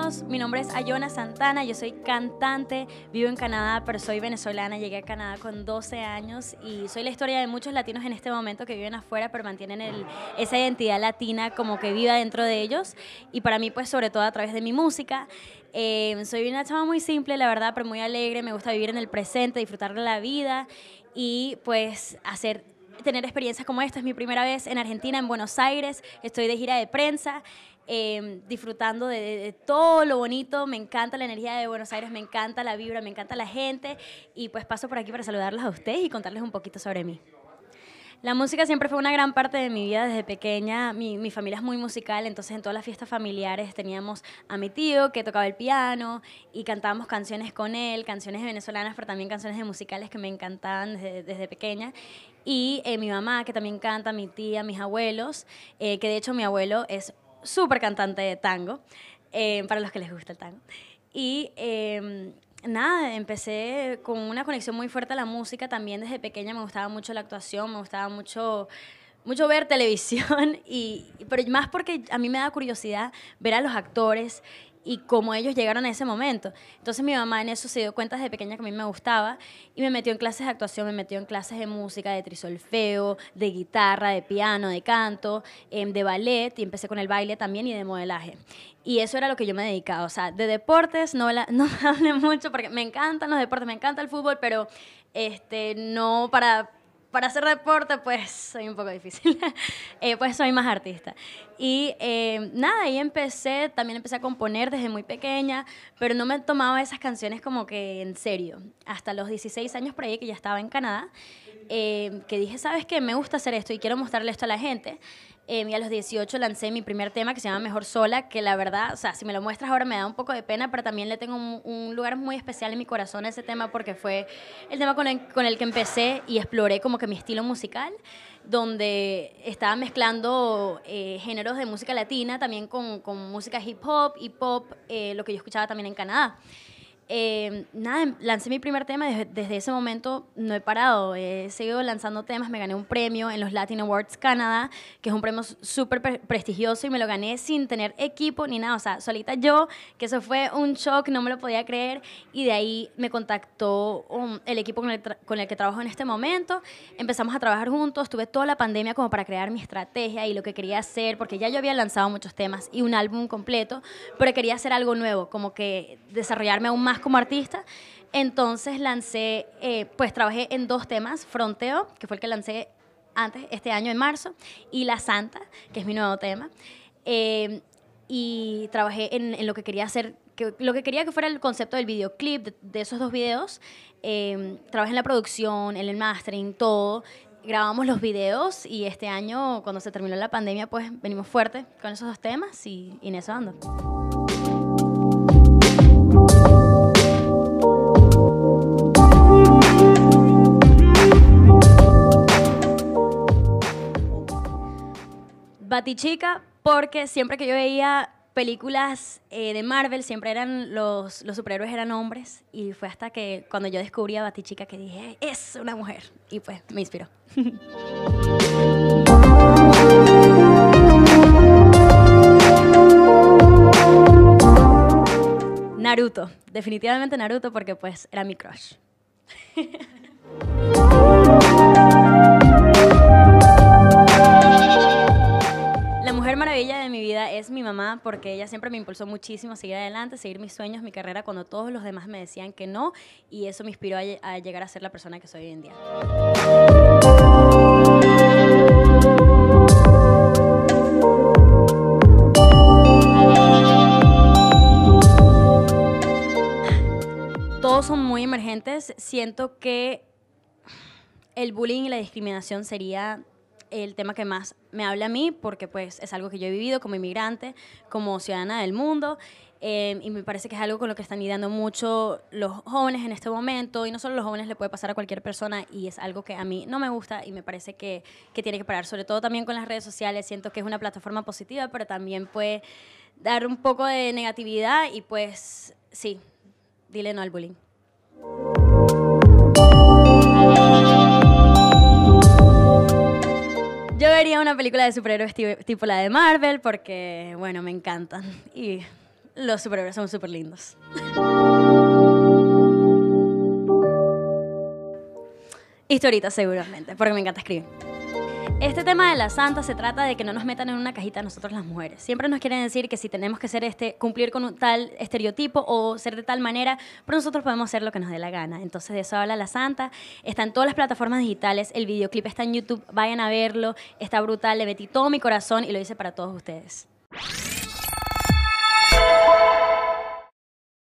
todos, mi nombre es Ayona Santana, yo soy cantante, vivo en Canadá, pero soy venezolana, llegué a Canadá con 12 años y soy la historia de muchos latinos en este momento que viven afuera, pero mantienen esa identidad latina como que viva dentro de ellos, y para mí pues sobre todo a través de mi música. Soy una chava muy simple, la verdad, pero muy alegre, me gusta vivir en el presente, disfrutar de la vida y pues tener experiencias como esta. Es mi primera vez en Argentina, en Buenos Aires, estoy de gira de prensa, disfrutando de todo lo bonito. Me encanta la energía de Buenos Aires, me encanta la vibra, me encanta la gente, y pues paso por aquí para saludarlos a ustedes y contarles un poquito sobre mí. La música siempre fue una gran parte de mi vida desde pequeña. Mi familia es muy musical, entonces en todas las fiestas familiares teníamos a mi tío que tocaba el piano y cantábamos canciones con él, canciones venezolanas, pero también canciones de musicales que me encantaban desde pequeña. Y mi mamá, que también canta, mi tía, mis abuelos, que de hecho mi abuelo es súper cantante de tango, para los que les gusta el tango. Y nada, empecé con una conexión muy fuerte a la música. También desde pequeña me gustaba mucho la actuación, me gustaba mucho ver televisión, pero más porque a mí me da curiosidad ver a los actores y cómo ellos llegaron a ese momento. Entonces mi mamá en eso se dio cuenta desde pequeña que a mí me gustaba y me metió en clases de actuación, me metió en clases de música, de trisolfeo, de guitarra, de piano, de canto, de ballet, y empecé con el baile también y de modelaje. Y eso era lo que yo me dedicaba. O sea, de deportes no me hablé mucho porque me encantan los deportes, me encanta el fútbol, pero no para hacer deporte, pues soy un poco difícil. Pues soy más artista. Y nada, ahí también empecé a componer desde muy pequeña, pero no me tomaba esas canciones como que en serio. Hasta los 16 años por ahí, que ya estaba en Canadá, que dije, ¿sabes qué? Me gusta hacer esto y quiero mostrarle esto a la gente. Y a los 18 lancé mi primer tema que se llama Mejor Sola, que la verdad, o sea, si me lo muestras ahora me da un poco de pena, pero también le tengo un lugar muy especial en mi corazón a ese tema porque fue el tema con el que empecé y exploré como que mi estilo musical, donde estaba mezclando géneros de música latina también con música hip hop y pop, lo que yo escuchaba también en Canadá. Nada, lancé mi primer tema, desde ese momento no he parado, he seguido lanzando temas, me gané un premio en los Latin Awards Canadá, que es un premio súper prestigioso, y me lo gané sin tener equipo ni nada, o sea, solita yo, que eso fue un shock, no me lo podía creer, y de ahí me contactó el equipo con el que trabajo en este momento, empezamos a trabajar juntos, tuve toda la pandemia como para crear mi estrategia y lo que quería hacer, porque ya yo había lanzado muchos temas y un álbum completo, pero quería hacer algo nuevo, como que desarrollarme aún más como artista. Entonces pues trabajé en 2 temas, Fronteo, que fue el que lancé este año en marzo, y La Santa, que es mi nuevo tema, y trabajé en lo que quería hacer, lo que quería que fuera el concepto del videoclip, de esos 2 videos. Trabajé en la producción, en el mastering, todo, grabamos los videos, y este año, cuando se terminó la pandemia, pues venimos fuerte con esos 2 temas y en eso ando. Batichica, porque siempre que yo veía películas de Marvel, siempre los superhéroes eran hombres, y fue hasta que cuando yo descubrí a Batichica que dije, es una mujer, y pues me inspiró. Naruto, definitivamente Naruto, porque pues era mi crush. La mujer maravilla de mi vida es mi mamá, porque ella siempre me impulsó muchísimo a seguir adelante, a seguir mis sueños, mi carrera, cuando todos los demás me decían que no, y eso me inspiró a llegar a ser la persona que soy hoy en día. Todos son muy emergentes. Siento que el bullying y la discriminación sería el tema que más me habla a mí, porque pues es algo que yo he vivido como inmigrante, como ciudadana del mundo, y me parece que es algo con lo que están lidiando mucho los jóvenes en este momento, y no solo los jóvenes, le puede pasar a cualquier persona, y es algo que a mí no me gusta y me parece que tiene que parar, sobre todo también con las redes sociales. Siento que es una plataforma positiva, pero también puede dar un poco de negatividad, y pues sí, dile no al bullying. Yo vería una película de superhéroes tipo la de Marvel, porque, bueno, me encantan. Y Los superhéroes son súper lindos. Historitas seguramente, porque me encanta escribir. Este tema de la santa se trata de que no nos metan en una cajita a nosotros las mujeres. Siempre nos quieren decir que si tenemos que ser cumplir con un tal estereotipo o ser de tal manera, pero nosotros podemos hacer lo que nos dé la gana. Entonces de eso habla la santa. Está en todas las plataformas digitales, el videoclip está en YouTube, vayan a verlo, está brutal, le metí todo mi corazón y lo hice para todos ustedes.